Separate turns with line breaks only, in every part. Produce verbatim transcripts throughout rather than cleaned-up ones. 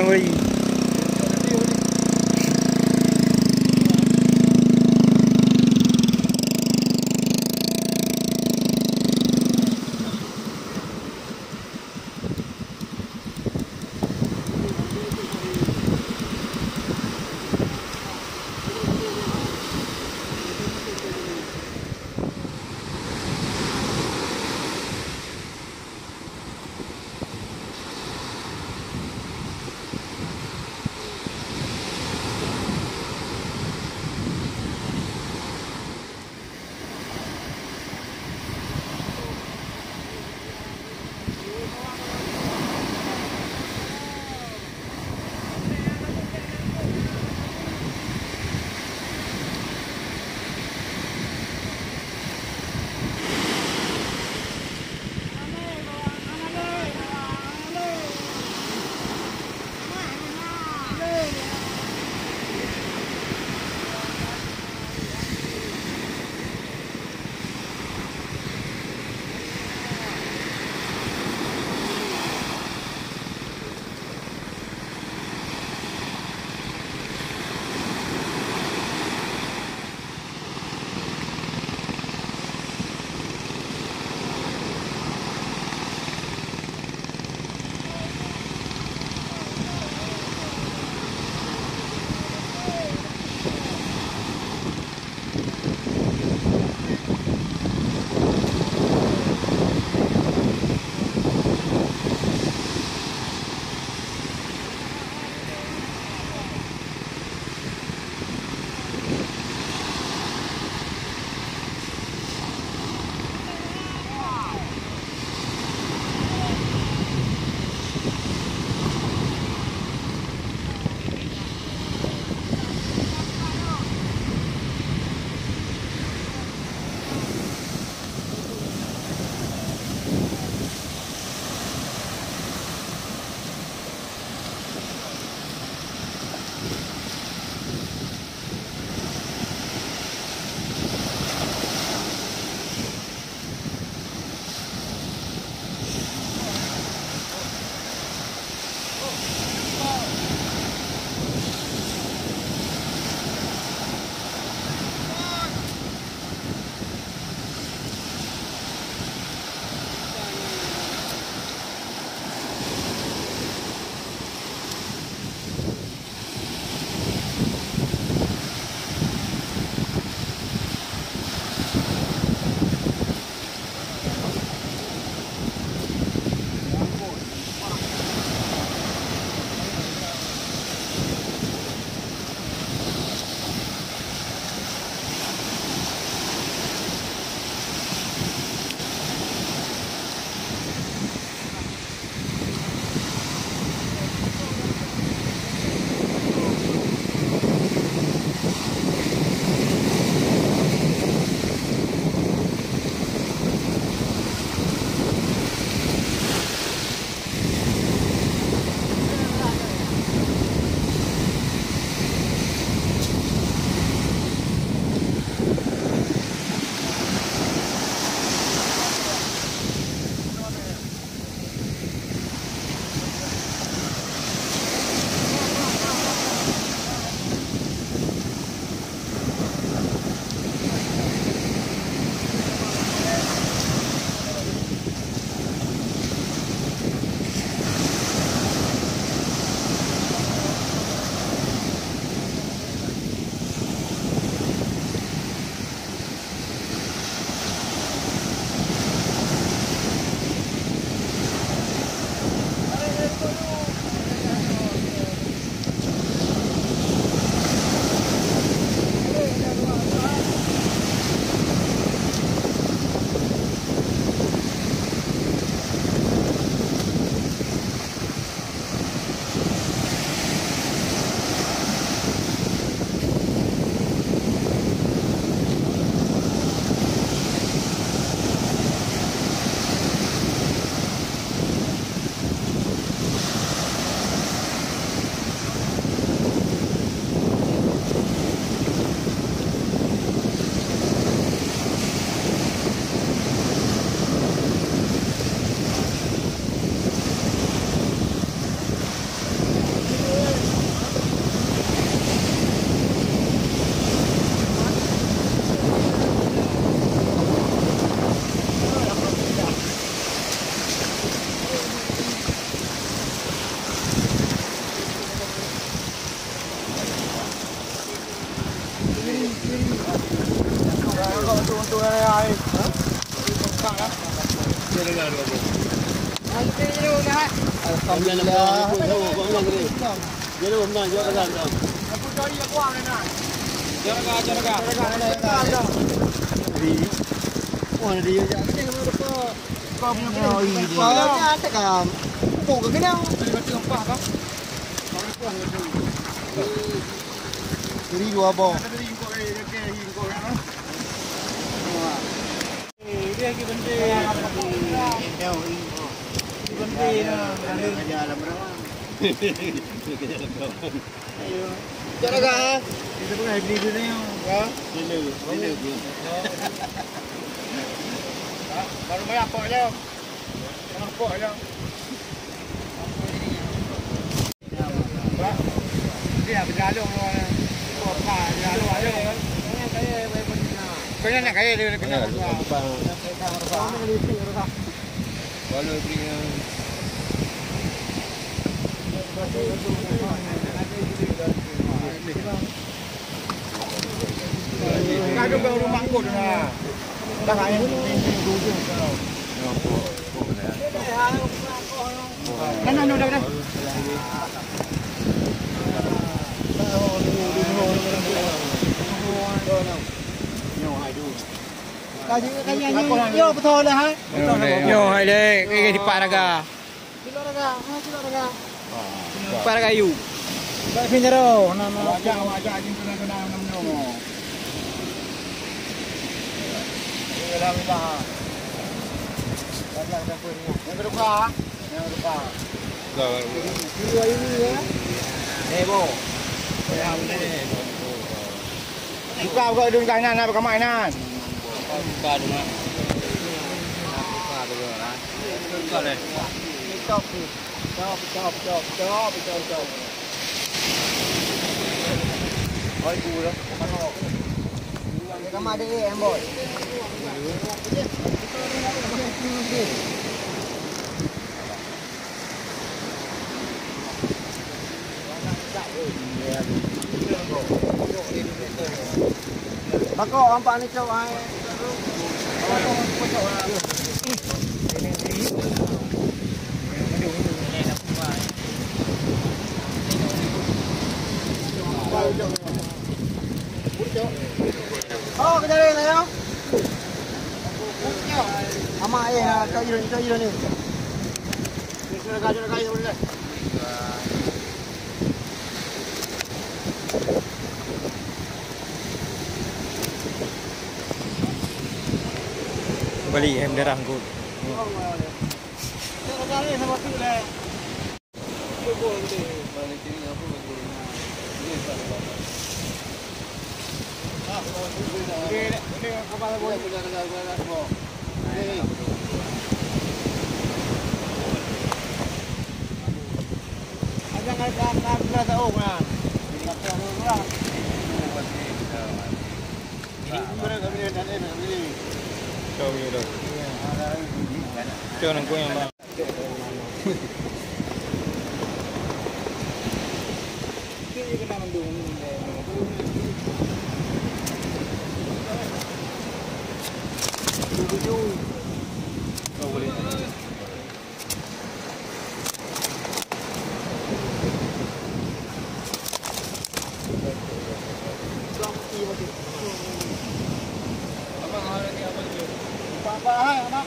Bang Wei. tu lah ai. Ha? Tak lah. Dia dengar dua tu. Ah, kita ni dulu dah. Alhamdulillah. Dia dulu menang juga kan. Aku cari aku ang nak. Jaga jaga. Jaga jaga. Di. Wah, dia jadi dengan apa? Kau punya ni. Kau ni ada kan. Puk ke kena? Dia tempat kan. Kau ni pun betul. Jadi dua bom. Tadi kau ke ke kau kan. Eh, dia ke benda. Jauh ini. Benda nah. Kerja alam berapa? Kerja alam berapa? Ayo. Jaga. Kita pun ada beli dulu ni. Ya. Dulu. Dulu. Baru mai apa je? Apa je? Pak. Dia berjalung luar. Kau pa jalung aja. Kaya kaya nak kaya dia kena. Kalau beri yang Kado baru rumah kau dah. Dah kaya ni dulu kau. Nah, nah, dah dah. Kaji kaji ni yo betul dah ha. Yo hai deh, ke di Paraga. Di Paraga, ha di Paraga. Paraga you. Baik pinjaro, nama aja aja jin kena kena nama. Alhamdulillah. Dah dah pun. Yang berapa? Yang berapa? Dah. Dua ini ya. Eh bo. Ya boleh. Buka buka dun kanan apa kemainan? Buka dulu. Buka dulu lah. Buka deh. Stop. Stop, stop, stop, stop, stop, stop. Oi, gula. Mana? Kamu ada em boy. Bako ampak ni cok ai. Oh, kita ni lah. Ama eh, kau iron, kau iron ni. Kita nak kaji, nak kaji boleh. Beli em darah angkut. Kita cari sama tu leh. Cuba ni. Balik sini apa betul? Ini salah. Ah, ini ini apa boleh punya negara negara semua. Ini. Ada kan kan kan kita tahu kan. Kita tahu lah. Ini mana kami dan ini kami. Kau ni dah. Kau nak kau yang mana? Ini kena mendung. Tujuh. Kau boleh. Abang hari ni apa dia? Apa hai abang?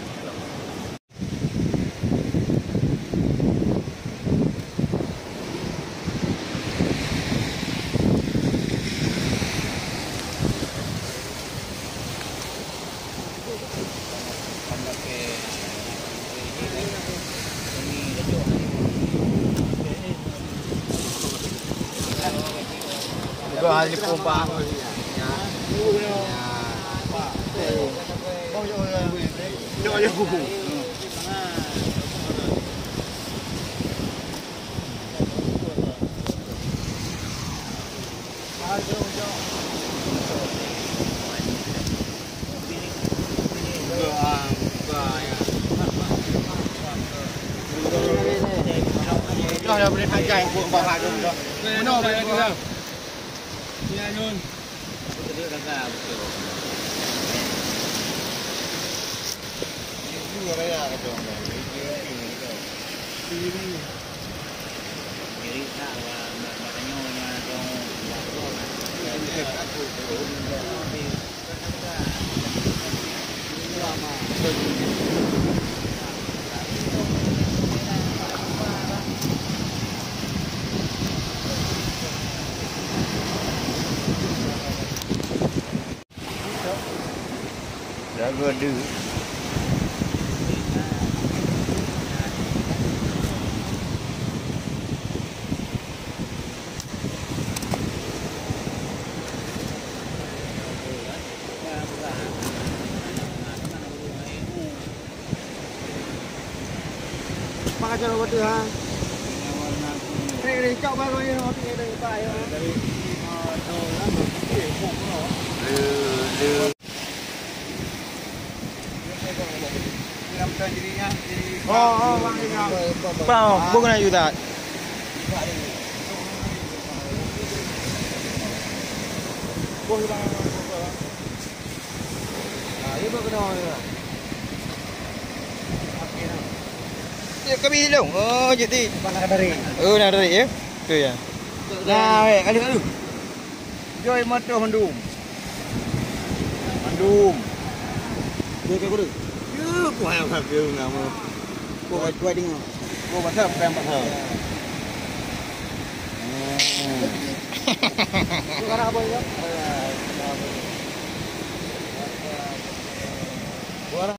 Juga hal ni pompa. Ya. Oh, yo yo. Yo yo. Ayo yo. Buang, buang ya. Dah dah boleh pakai buang bahan tu dah. Mana bayar dia? Dia nun. Betul kakak betul. raya kata orang. Kiri. Kiri tak lah, makanya orang dong. Aku lama. Jaga dulu. Pak aja lo betul ha. Ini ini cok baru ini mau tinggal dari Pak ya. Dari oh, oh, Bang, bukan aja tak. Bukan bang. Ah, ini bukan orang. Kami dulu. Oh, jadi. Nak dari. Oh, nak dari ya. Tu ya. Nah, weh, kali kali. Joy motor Mandum. Mandum. Joy ke guru. Yo, ku hayang hak yo ngamo. Ku ai ku ding. Ku pasal pem pasal. Ku kana apa ya?